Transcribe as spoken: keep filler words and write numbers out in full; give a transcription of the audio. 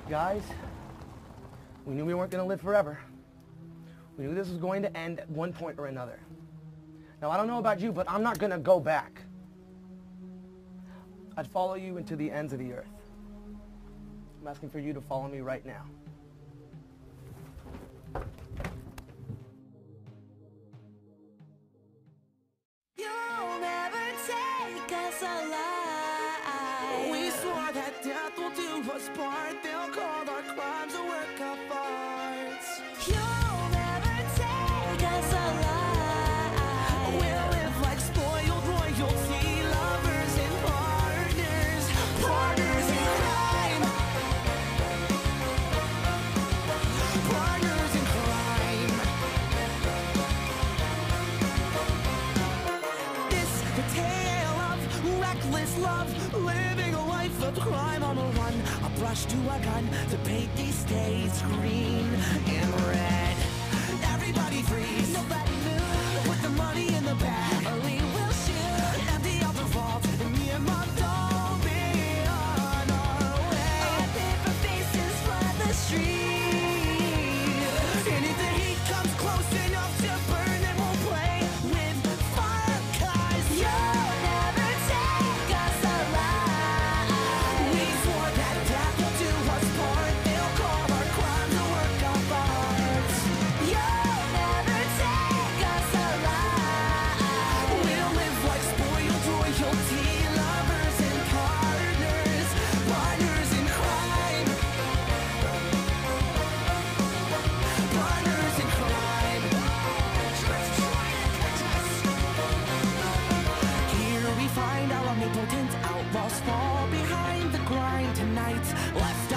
Guys, we knew we weren't going to live forever. We knew this was going to end at one point or another. Now, I don't know about you, but I'm not going to go back. I'd follow you into the ends of the earth. I'm asking for you to follow me right now. You'll never take us alive. We swore that death will do us part. They'll call our crimes a work of art. You'll never take us alive. We'll live like spoiled royalty, lovers and partners, partners in crime, partners in crime. This the tale of reckless love, living a life of crime on the run. A brush to a gun to paint these states green and red. Everybody freeze, nobody move. Put the money in the bag, or we will shoot. Empty out the vault, and me and my doll be on our way. Our paper faces flood the street. And if the heat comes close enough to burn, then we'll play with fire, 'cause You'll never take us alive. we swore that death will do us part. They'll call our crimes a work of art. You'll never take us alive. We'll live like spoiled royalty, lovers and partners, partners in crime, partners in crime. Here we find our omnipotent outlaws fall behind the grind tonight. Let's